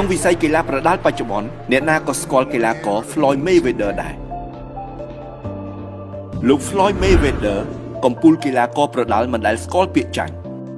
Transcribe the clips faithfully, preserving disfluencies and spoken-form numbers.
វិស័យកីឡាប្រដាល់បច្ចុប្បន្នអ្នកណាក៏ស្គាល់កីឡាករ Floyd Mayweather ដែរលោក Floyd Mayweather កំពូលកីឡាករប្រដាល់មិនដែលស្គាល់ពាក្យចាញ់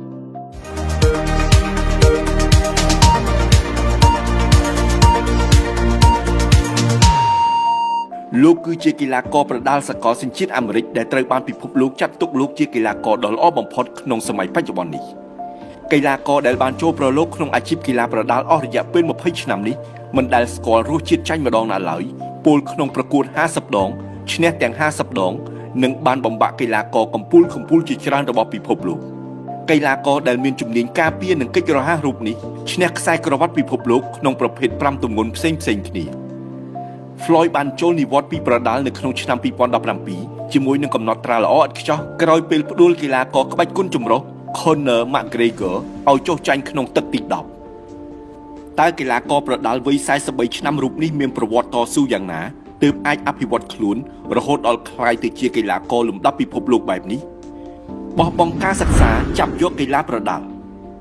លោកគឺជាកីឡាករប្រដាល់សកលសញ្ជាតិអាមេរិកដែលត្រូវបានពិភពលោកចាត់ទុកលោកជាកីឡាករដ៏ល្អបំផុតក្នុងសម័យបច្ចុប្បន្ននេះកីឡាករដែលបានចូលប្រឡូកក្នុងអាជីពកីឡាប្រដាល់អស់រយៈពេលម្ភៃឆ្នាំនេះមិនដែលស្គាល់រសជាតិចាញ់ម្ដងណាឡើយពលក្នុងប្រកួតហាសិបដងឈ្នះទាំងហាសិបដងនិងបានបំបាក់កីឡាករកំពូលកំពូលជាច្រើនរបស់ពិភពលោកកីឡាករដែលមានជំនាញការពារនិងកិច្ចរហ័សរូបនេះឈ្នះខ្សែក្រវ៉ាត់ពិភពលោកក្នុងប្រភេទប្រាំទម្ងន់ផ្សេងផ្សេងគ្នា Floyd បានចូលនិវត្តន៍ពីប្រដាល់នៅក្នុងឆ្នាំពីរពាន់ដប់ប្រាំពីរជាមួយនឹងកំណត់ត្រាល្អឥតខ្ចោះក្រោយពេលផ្ដួលកីឡាករក្បាច់គុណចម្រុះ Conor McGregor ឲ្យចុះចាញ់ក្នុងទឹកទីដប់តើកីឡាករប្រដាល់វ័យសែសិបបីឆ្នាំរូបនេះមានប្រវត្តិតស៊ូយ៉ាងណាទើបអាចអភិវឌ្ឍខ្លួនរហូតដល់ក្លាយទៅជាកីឡាករលំដាប់ពិភពលោកបែបនេះបោះបង់ការសិក្សាចាប់យកកីឡាប្រដាល់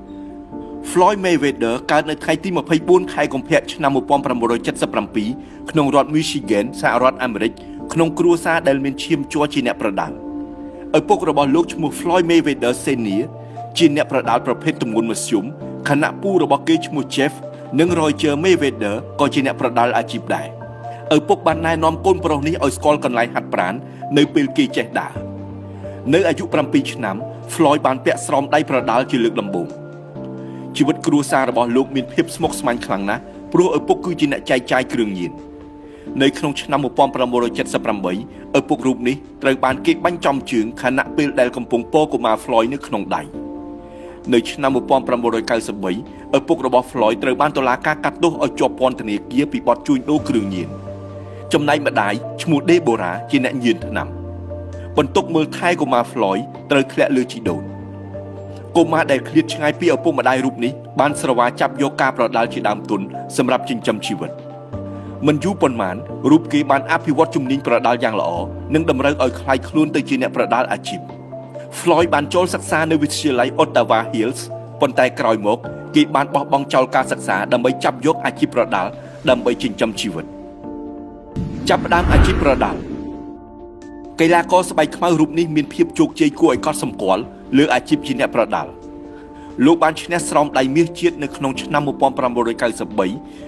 Floyd Mayweather កើតនៅថ្ងៃទីម្ភៃបួនខែកុម្ភៈឆ្នាំmột nghìn chín trăm七mươi bảyក្នុងរដ្ឋ Michigan សហរដ្ឋអាមេរិកក្នុងគ្រួសារដែលមានឈាមជ័រជាអ្នកប្រដាល់ឪពុករបស់លោកឈ្មោះ Floyd Mayweather Senior ជាអ្នកប្រដាល់ប្រភេទទម្ងន់មធ្យមខណៈពូរបស់គេឈ្មោះ Jeff និង Roger Mayweather ក៏ជាអ្នកប្រដាល់អាជីពដែរឪពុកបានណែនាំកូនប្រុសនេះឲ្យស្គាល់កន្លែងហាត់ប្រាណនៅពេលគេចេះដើរនៅអាយុប្រាំពីរឆ្នាំ Floyd បានពាក់ស្រោមដៃប្រដាល់ជាលើកដំបូងជីវិតគ្រួសាររបស់លោកមានភាពស្មុគស្មាញខ្លាំងណាស់ព្រោះឪពុកគឺជាអ្នកចែកចាយគ្រឿងញៀននៅក្នុងឆ្នាំmột nghìn chín trăm bảy mươi támឪពុករូបនេះត្រូវបានគេបាញ់ចំជើងខណៈពេលដែលកំពុងពរកុមារ Floyd នៅក្នុងដៃនៅឆ្នាំmột nghìn chín trăm chín mươi baឪពុករបស់ Floyd ត្រូវបានតុលាការកាត់ទោសឲ្យជាប់ពន្ធនាគារពីបទជួញដូរគ្រឿងញៀនចំណែកម្ដាយឈ្មោះ Deborah ជាអ្នកញៀនថ្នាំបន្ទុកមើលថែកុមារ Floyd ត្រូវធ្លាក់លើជីដូនកុមារដែលឃ្លាតឆ្ងាយពីឪពុកម្ដាយរូបនេះបានស្រវាចាប់យកការប្រដាល់ជាដើមទុនសម្រាប់ចិញ្ចឹមជីវិតមិនយូរប៉ុន្មានរូបគេបានអភិវឌ្ឍជំនាញប្រដាល់យ៉ាងល្អនិងតម្រូវឲ្យក្លាយខ្លួនទៅជាអ្នកប្រដាល់អាជីព Floyd បានចូលសិក្សានៅវិទ្យាល័យ Ottawa Hills ប៉ុន្តែក្រោយមកគេបានបោះបង់ចោលការសិក្សាដើម្បីចាប់យកអាជីពប្រដាល់ដើម្បីចិញ្ចឹមជីវិតចាប់ផ្ដើមអាជីពប្រដាល់កីឡាករស្បែកខ្មៅរូបនេះមានភាពជោគជ័យគួរឲ្យកត់សម្គាល់លើអាជីពជាអ្នកប្រដាល់លោកបានឈ្នះស្រោមដៃមាសជាតិនៅក្នុងឆ្នាំmột nghìn chín trăm chín mươi ba một nghìn chín trăm chín mươi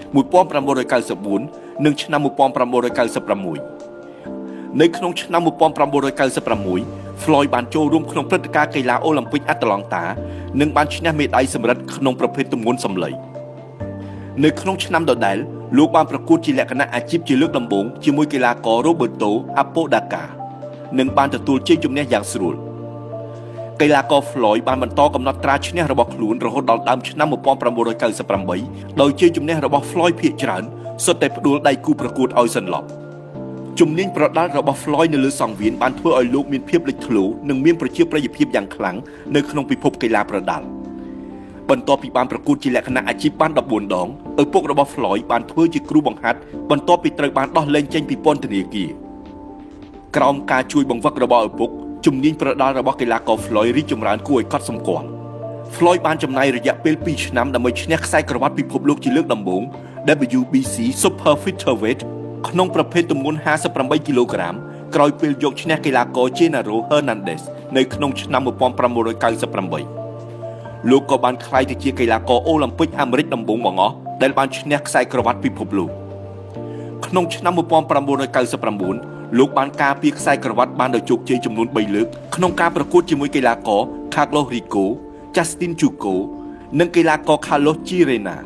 bốnនិងឆ្នាំmột nghìn chín trăm chín mươi sáuនៅក្នុងឆ្នាំmột nghìn chín trăm chín mươi sáu Floyd បានចូលរួមក្នុងព្រឹត្តិការណ៍កីឡាអូឡ িম্প ពិកអាត្លង់តានិងបានឈ្នះមេដាយសំរឹទ្ធក្នុងប្រភេទទម្ងន់សម្លៃនៅក្នុងឆ្នាំដដែលលោកបានប្រកួតជាលក្ខណៈអាជីពជាលើកដំបូងជាមួយកីឡាករ Roberto Apodaca និងបានទទួលជ័យជំនះយ៉ាងស្រួលកីឡាករ Floyd បានបន្តកំណត់ត្រាឈ្នះរបស់ខ្លួនរហូតដល់ដើមឆ្នាំmột nghìn chín trăm chín mươi támដោយជ័យជំនះរបស់ Floyd ភាគច្រើនសុទ្ធតែផ្ដួលដៃគូប្រកួតឲ្យសន្លប់ជំនាញប្រដាល់របស់ Floyd នៅលើសង្វៀនបានធ្វើឲ្យលោកមានភាពលេចធ្លោនិងមានប្រជាប្រិយភាពយ៉ាងខ្លាំងនៅក្នុងពិភពកីឡាប្រដាល់បន្ទាប់ពីបានប្រកួតជាលក្ខណៈអាជីពបានដប់បួនដងឪពុករបស់ Floyd បានធ្វើជាគ្រូបង្ហាត់បន្ទាប់ពីត្រូវបានដោះលែងចេញពីពន្ធនាគារក្រោមការជួយបង្វឹករបស់ឪពុកជំនាញប្រដាល់របស់កីឡាករ Floyd រីកចម្រើនគួរឲ្យកត់សម្គាល់ Floyd បានចំណាយរយៈពេលពីរឆ្នាំដើម្បីឈ្នះខ្សែក្រវ៉ាត់ពិភពលោកជាលើកដំបូង W B C Super Featherweight ក្នុងប្រភេទទម្ងន់ห้าสิบแปดគីឡូក្រាមក្រោយពេលយកឈ្នះកីឡាករ Genaro Hernandez នៅក្នុងឆ្នាំmột nghìn chín trăm chín mươi támលោកក៏បានក្លាយទៅជាកីឡាករអូឡ িম্প ពិកអាមេរិកដំបូងបង្អស់ដែលបានឈ្នះខ្សែក្រវ៉ាត់ពិភពលោកក្នុងឆ្នាំmột nghìn chín trăm chín mươi chínលោកបានការពារខ្សែក្រវ៉ាត់បានដោយជោគជ័យចំនួនបីលើកក្នុងការប្រកួតជាមួយកីឡាករ Carlos Rico, Justin Chuko និងកីឡាករ Carlos Chirena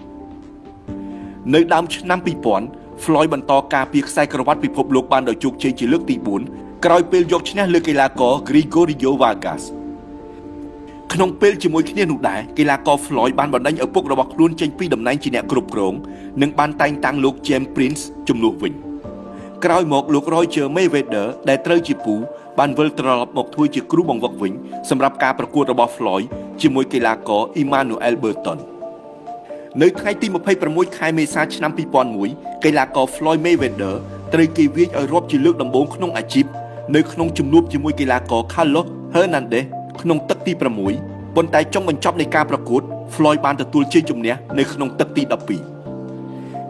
នៅដើមឆ្នាំពីរពាន់ Floyd បន្តការពារខ្សែក្រវ៉ាត់ពិភពលោកបានដោយជោគជ័យជាលើកទីបួនក្រោយពេលយកឈ្នះលើកីឡាករ Gregorio Vargas ក្នុងពេលជាមួយគ្នានោះដែរកីឡាករ Floyd បានបណ្ដេញឪពុករបស់ខ្លួនចេញពីតំណែងជាអ្នកគ្រប់គ្រងនិងបានតែងតាំងលោក James Prince ជំនួសវិញក្រោយមកលោក Roger Mayweather ដែលត្រូវជាពូបានវិលត្រឡប់មកធ្វើជាគ្រូបង្វឹកវិញសម្រាប់ការប្រកួតរបស់ Floyd ជាមួយកីឡាករ Emmanuel Burton នៅថ្ងៃទីម្ភៃប្រាំមួយខែមេសាឆ្នាំពីរពាន់មួយកីឡាករ Floyd Mayweather ត្រូវគេវាយឲ្យរាប់ជាលើកដំបូងក្នុងអាជីពនៅក្នុងជំនួបជាមួយកីឡាករ Carlos Hernandez ក្នុងទឹកទីប្រាំមួយប៉ុន្តែចុងបញ្ចប់នៃការប្រកួត Floyd បានទទួលជ័យជំនះនៅក្នុងទឹកទីដប់ពីរ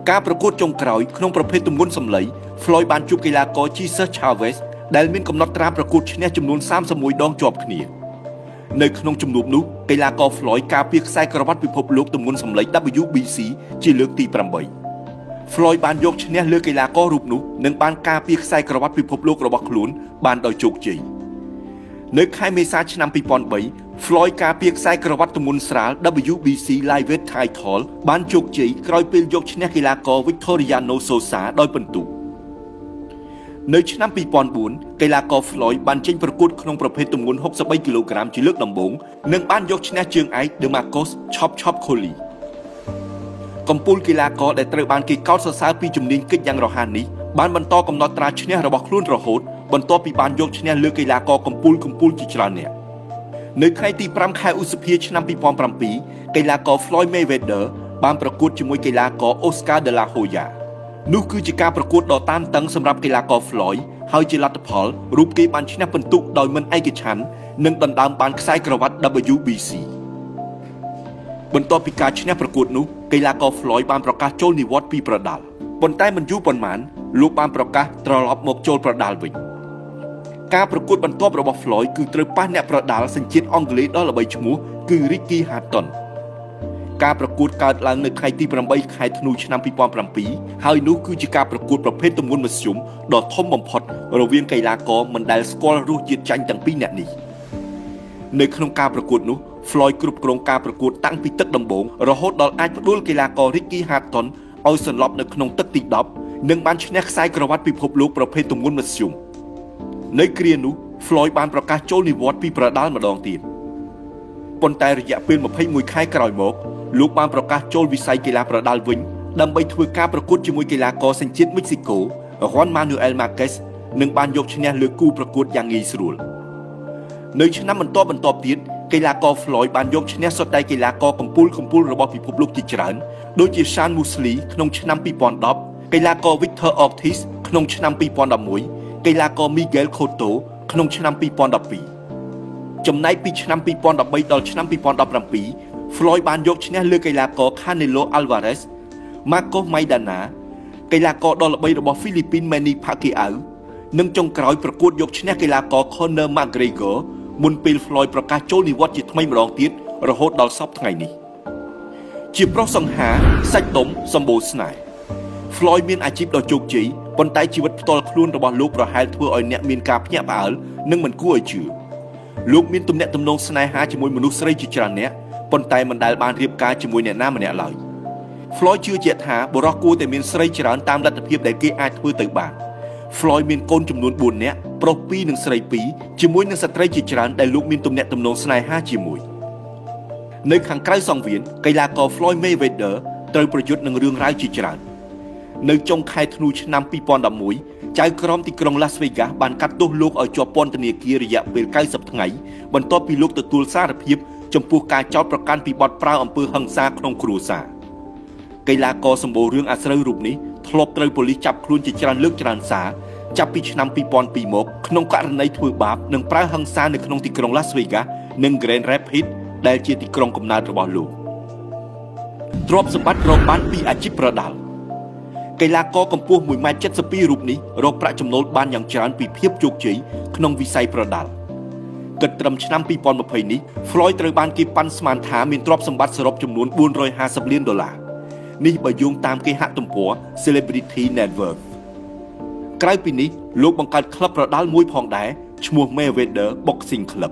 ការប្រកួតចុងក្រោយក្នុងប្រភេទទម្ងន់សម្លេង Floyd បានជួបកីឡាករ Jesus Chavez ដែលមានកំណត់ត្រាប្រកួតឈ្នះចំនួនសាមសិបមួយដងជាប់គ្នានៅក្នុងជំនួបនោះកីឡាករ Floyd ការពារខ្សែក្រវ៉ាត់ពិភពលោកទម្ងន់សម្លេង W B C ជាលើកទីប្រាំបី Floyd បានយកឈ្នះលើកីឡាកររូបនោះនិងបានការពារខ្សែក្រវ៉ាត់ពិភពលោករបស់ខ្លួនបានដោយជោគជ័យនៅខែមេសាឆ្នាំពីរពាន់បី Floyd ការពារខ្សែក្រវ៉ាត់ទម្ងន់ស្រាល W B C Lightweight Title បានជោគជ័យក្រោយពេលយកឈ្នះកីឡាករ Victoriano Sosa ដោយពិន្ទុនៅឆ្នាំពីរពាន់បួនកីឡាករ Floyd បានចេញប្រកួតក្នុងប្រភេទទម្ងន់ហុកសិបបីគីឡូក្រាមជាលើកដំបូងនិងបានយកឈ្នះជើងឯក DeMarcus Chop Chop Coley កំពូលកីឡាករដែលត្រូវបានគេកោតសរសើរពីជំនាញគេចយ៉ាងរហ័សនេះបានបន្តកំណត់ត្រាឈ្នះរបស់ខ្លួនរហូតបន្ទាប់ពីបានយកឈ្នះលើកីឡាករកំពូលកំពូលជាច្រើនអ្នកនៅថ្ងៃទីប្រាំខែឧសភាឆ្នាំពីរពាន់ប្រាំពីរកីឡាករ Floyd Mayweather បានប្រកួតជាមួយកីឡាករ Oscar de la Hoya នោះគឺជាការប្រកួតដ៏តានតឹងសម្រាប់កីឡាករ Floyd ហើយជាលទ្ធផលរូបគេបានឈ្នះពិន្ទុដោយមិនឯកច្ឆន្ទនិងដណ្ដើមបានខ្សែក្រវ៉ាត់ W B C បន្ទាប់ពីការឈ្នះប្រកួតនោះកីឡាករ Floyd បានប្រកាសចូលនិវត្តន៍ពីប្រដាល់ប៉ុន្តែមិនយូរប៉ុន្មានលោកបានប្រកាសត្រឡប់មកចូលប្រដាល់វិញការប្រកួតបន្ទាប់របស់ Floyd គឺត្រូវប៉ះអ្នកប្រដាល់សញ្ជាតិអង់គ្លេសដ៏ល្បីឈ្មោះគឺ Ricky Hatton ការប្រកួតកើតឡើងនៅថ្ងៃទីប្រាំបីខែធ្នូឆ្នាំពីរពាន់ប្រាំពីរហើយនោះគឺជាការប្រកួតប្រភេទទម្ងន់មធ្យមដ៏ធំបំផុតរវាងកីឡាករមិនដែលស្គាល់រសជាតិចាញ់ទាំងពីរនាក់នេះនៅក្នុងការប្រកួតនោះ Floyd គ្រប់គ្រងការប្រកួតតាំងពីទឹកដំបូងរហូតដល់អាចផ្ដួលកីឡាករ Ricky Hatton ឲ្យសន្លប់នៅក្នុងទឹកទីដប់និងបានឈ្នះខ្សែក្រវ៉ាត់ពិភពលោកប្រភេទទម្ងន់មធ្យមនៅគ្រានោះ Floyd បានប្រកាសចូលនិវត្តន៍ពីប្រដាល់ម្ដងទៀតប៉ុន្តែរយៈពេលម្ភៃមួយខែក្រោយមកលោកបានប្រកាសចូលវិស័យកីឡាប្រដាល់វិញដើម្បីធ្វើការប្រកួតជាមួយកីឡាករសញ្ជាតិមិចស៊ីកូ Juan Manuel Marquez និងបានយកឈ្នះលើគូប្រកួតយ៉ាងងាយស្រួលនៅឆ្នាំបន្តបន្ទាប់ទៀតកីឡាករ Floyd បានយកឈ្នះសុទ្ធតែកីឡាករកំពូលកំពូលរបស់ពិភពលោកជាច្រើនដូចជា Sean Mosley ក្នុងឆ្នាំពីរពាន់ដប់កីឡាករ Victor Ortiz ក្នុងឆ្នាំពីរពាន់ដប់មួយកីឡាករ Miguel Cotto ក្នុងឆ្នាំពីរពាន់ដប់ពីរចំណែកពីឆ្នាំពីរពាន់ដប់បីដល់ឆ្នាំពីរពាន់ដប់ប្រាំពីរ Floyd បានយកឈ្នះលើកីឡាករ Canelo Alvarez, Marcos Maidana កីឡាករដ៏ល្បីរបស់ហ្វីលីពីន Manny Pacquiao និងចុងក្រោយប្រកួតយកឈ្នះកីឡាករ Conor McGregor មុនពេល Floyd ប្រកាសចូលនិវត្តន៍ជាថ្មីម្ដងទៀតរហូតដល់សព្វថ្ងៃនេះជាប្រុសសង្ហាសាច់ដុំសម្បូរស្នេហ៍ Floyd មានអាជីពដ៏ជោគជ័យប៉ុន្តែជីវិតផ្ទាល់ខ្លួនរបស់លោកប្រហែលធ្វើឲ្យអ្នកមានការភ្ញាក់ផ្អើលនិងមិនគួរឲ្យជឿលោកមានទំនាក់ទំនងស្នេហាជាមួយមនុស្សស្រីជាច្រើនអ្នកប៉ុន្តែមិនដែលបានរៀបការជាមួយអ្នកណាម្នាក់ឡើយ Floyd ជឿជាក់ថាបុរសគួរតែមានស្រីច្រើនតាមលទ្ធភាពដែលគេអាចធ្វើទៅបាន Floyd មានកូនចំនួនបួននាក់ប្រុសពីរនិងស្រីពីរជាមួយនឹងស្ត្រីជាច្រើនដែលលោកមានទំនាក់ទំនងស្នេហាជាមួយនៅខាងក្រៅសង្វៀនកីឡាករ Floyd Mayweather ត្រូវប្រយុទ្ធនឹងរឿងរ៉ាវជាច្រើននៅចុងខែធ្នូឆ្នាំពីរពាន់ដប់មួយចៅក្រមទីក្រុង Las Vegas បានកាត់ទោសលោកឲ្យជាប់ពន្ធនាគាររយៈពេលកៅសិបថ្ងៃបន្ទាប់ពីលោកទទួលសារភាពចំពោះការចោទប្រកាន់ពីបទប្រើអំពើហិង្សាក្នុងគ្រួសារកីឡាករសម្បូររឿងអាស្រូវរូបនេះធ្លាប់ត្រូវប៉ូលីសចាប់ខ្លួនជាច្រើនលើកច្រើនសារចាប់ពីឆ្នាំពីរពាន់ពីរមកក្នុងករណីធ្វើបាបនិងប្រើហិង្សានៅក្នុងទីក្រុង Las Vegas និង Grand Rapids ដែលជាទីក្រុងកំណើតរបស់លោកទ្រព្យសម្បត្តិរកបានពីអាជីពប្រដាល់កីឡាករកម្ពស់មួយម៉ែត្រចិតសិបពីររូបនេះរកប្រាក់ចំណូលបានយ៉ាងច្រើនពីភាពជោគជ័យក្នុងវិស័យប្រដាល់គិតត្រឹមឆ្នាំពីរពាន់ម្ភៃនេះ Floyd ត្រូវបានគេប៉ាន់ស្មានថាមានទ្រព្យសម្បត្តិសរុបចំនួនបួនរយហាសិបលានដុល្លារនេះបើយោងតាមគេហទំព័រ Celebrity Net Worth ក្រៅពីនេះលោកបង្កើតក្លឹបប្រដាល់មួយផងដែរឈ្មោះ Mayweather Boxing Club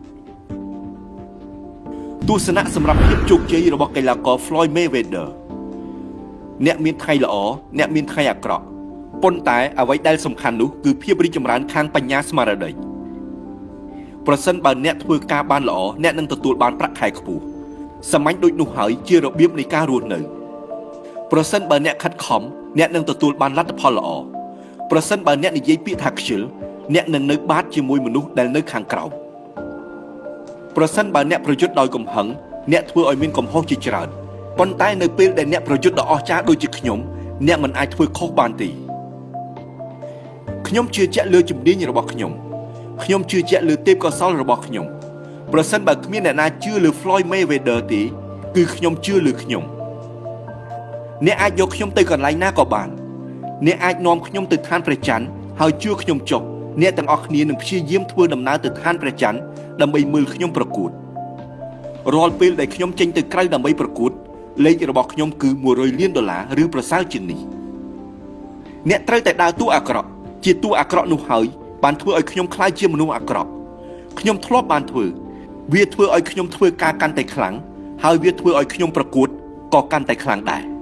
ទស្សនៈសម្រាប់ភាពជោគជ័យរបស់កីឡាករ Floyd Mayweather អ្នកមានថ្ងៃល្អអ្នកមានថ្ងៃអាក្រក់ប៉ុន្តែអ្វីដែលសំខាន់នោះគឺភាពរីកចម្រើនខាងបញ្ញាស្មារតីប្រសិនបើអ្នកធ្វើការបានល្អអ្នកនឹងទទួលបានប្រាក់ខែខ្ពស់សាមញ្ញដូចនោះហើយជារបៀបនៃការរស់នៅប្រសិនបើអ្នកខិតខំអ្នកនឹងទទួលបានលទ្ធផលល្អប្រសិនបើអ្នកនិយាយពាក្យថាខ្ជិលអ្នកនឹងនៅបាតជាមួយមនុស្សដែលនៅខាងក្រោមប្រសិនបើអ្នកប្រយុទ្ធដោយកំហឹងអ្នកធ្វើឲ្យមានកំហុសជាច្រើនប៉ុន្តែនៅពេលដែលអ្នកប្រយុទ្ធដ៏អស្ចារ្យដូចជាខ្ញុំអ្នកមិនអាចធ្វើខុសបានទេខ្ញុំជឿជាក់លើជំនាញរបស់ខ្ញុំខ្ញុំជឿជាក់លើទេពកោសល្យរបស់ខ្ញុំប្រសិនបើគ្មានអ្នកណាជឿលើ Floyd Mayweather ទេគឺខ្ញុំជឿលើខ្ញុំអ្នកអាចយកខ្ញុំទៅកន្លែងណាក៏បានអ្នកអាចនាំខ្ញុំទៅឋានព្រះច័ន្ទហើយជួខ្ញុំចុះអ្នកទាំងអស់គ្នានឹងព្យាយាមធ្វើដំណើរទៅឋានព្រះច័ន្ទដើម្បីមើលខ្ញុំប្រកួតរាល់ពេលដែលខ្ញុំចេញទៅក្រៅដើម្បីប្រកួតលេខរបស់ខ្ញុំគឺមួយរយលានដុល្លារឬប្រសើរជាងនេះអ្នកត្រូវតែដើរតួអាក្រក់ជាតួអាក្រក់នោះហើយបានធ្វើឲ្យខ្ញុំក្លាយជាមនុស្សអាក្រក់ខ្ញុំធ្លាប់បានធ្វើវាធ្វើឲ្យខ្ញុំធ្វើការកាន់តែខ្លាំងហើយវាធ្វើឲ្យខ្ញុំប្រកួតក៏កាន់តែខ្លាំងដែរ